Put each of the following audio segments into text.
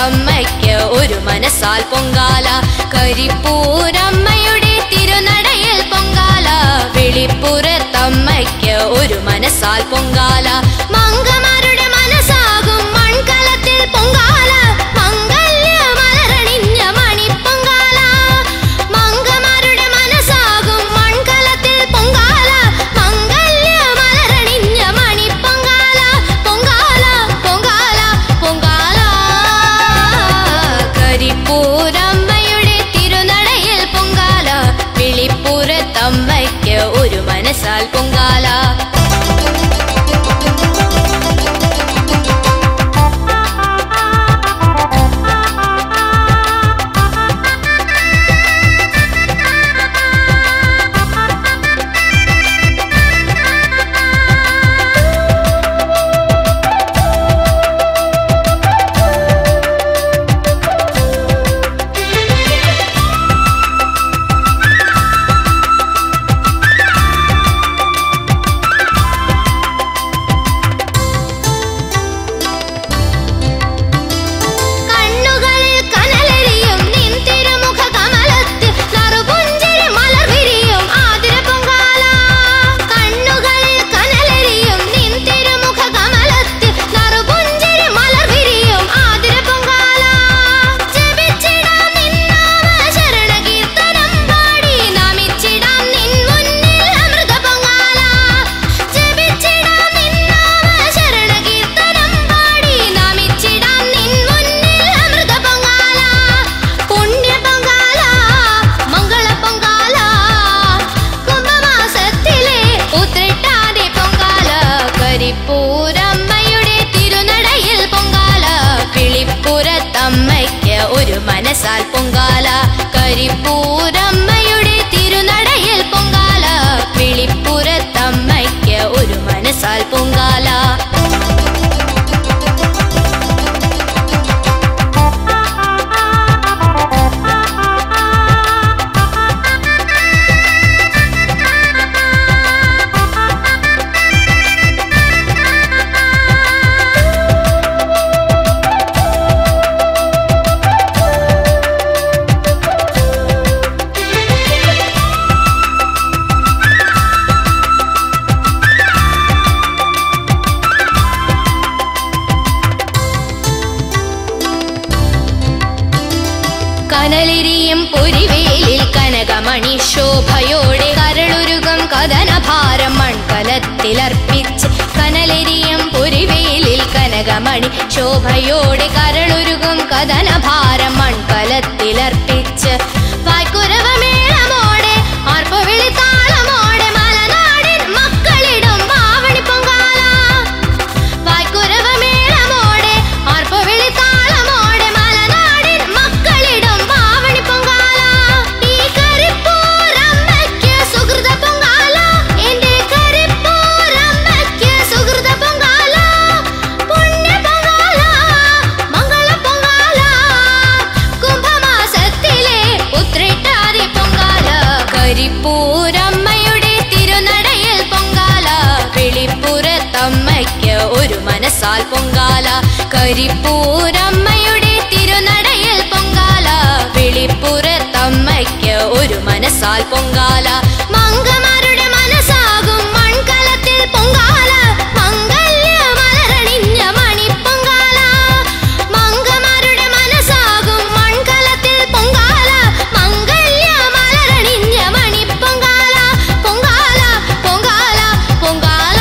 കരിപ്പൂരത്തമ്മയ്ക്ക് ഒരു മനസ്സാൽ പൊങ്കാല. കരിപ്പൂരമ്മയുടെ തിരുനടയിൽ പൊങ്കാല. വെളിപ്പുറത്തമ്മയ്ക്ക് ഒരു മനസ്സാൽ പൊങ്കാല. മംഗമാരുടെ മനസ്സാകും മൺകലത്തിൽ പൊങ്കാല. മംഗല്യ മലരണിഞ്ഞ മണിപ്പൊങ്കാല. മംഗമാരുടെ മനസ്സാകും മൺകലത്തിൽ പൊങ്കാല. മംഗല്യ മലരണിഞ്ഞ മണിപ്പൊങ്കാല. പൊങ്കാല പൊങ്കാല പൊങ്കാല. കരിപ്പൂരമ്മയുടെ തിരുനടയിൽ പൊങ്കാല. വെളിപ്പുറത്തമ്മയ്ക്ക് ഒരു മനസ്സാൽ പൊങ്കാല. കരിപ്പൂരമ്മയുടെ തിരുനടയിൽ പൊങ്കാല. വെളിപ്പുറത്തമ്മയ്ക്ക് ഒരു മനസ്സാൽ പൊങ്കാല. കരിപ്പൂരമ്മയുടെ തിരുനടയിൽ പൊങ്കാല. വെളിപ്പുറത്തമ്മയ്ക്ക് ഒരു മനസ്സാൽ പൊങ്കാല. കനലിരിയും പൊരിവേലിൽ കനകമണി ശോഭയോടെ കരളുരുകം കഥനഭാരം മൺകലത്തിലർപ്പിച്ച്. കനലിരിയും പൊരിവേലിൽ കനകമണി ശോഭയോടെ കരളുരുകം കഥനഭാരം മൺകലത്തിലർപ്പിച്ച്. വായ്ക്കുരവമേളമോടെ ആർപ്പുവിളിത്താളമോടെ മലനാടിൻ മക്കളിടും മാവണി പൊങ്കാല. വായ്ക്കുരവമേളമോടെ ആർപ്പുവിളിത്താളമോടെ മലനാടിൻ മക്കളിടും മാവണി പൊങ്കാല. ഈ കരിപ്പൂരമ്മയ്ക്ക് സുഹൃത പൊങ്കാല. എന്റെ കരിപ്പൂരമ്മയ്ക്ക് സുഹൃത പൊങ്കാല. പുണ്യ പൊങ്കാല മംഗള പൊങ്കാല. കുംഭമാസത്തിലെ ഉത്രട്ടാതി പൊങ്കാല. കരിപ്പൂരമ്മയുടെ തിരുനടയിൽ പൊങ്കാല. വെളിപ്പുറത്തമ്മയ്ക്ക് ഒരു മനസ്സാൽ പൊങ്കാല. കരിപ്പൂരമ്മയുടെ തിരുനടയിൽ പൊങ്കാല. വെളിപ്പുറത്തമ്മയ്ക്ക് ഒരു മനസ്സാൽ പൊങ്കാല. മംഗമാരുടെ മനസ്സാകും മൺകലത്തിൽ പൊങ്കാല. മംഗല്യ മലരണിഞ്ഞ മണിപ്പൊങ്കാല. മംഗമാരുടെ മനസ്സാകും മൺകലത്തിൽ പൊങ്കാല. മംഗല്യ മലരണിഞ്ഞ മണിപ്പൊങ്കാല. പൊങ്കാല പൊങ്കാല പൊങ്കാല.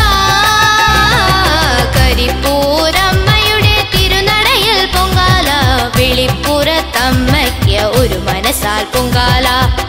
കരിപ്പൂരമ്മയുടെ തിരുനടയിൽ പൊങ്കാല. വെളിപ്പുറത്തമ്മയ്ക്ക് ഒരു മനസ്സാൽ പൊങ്കാല.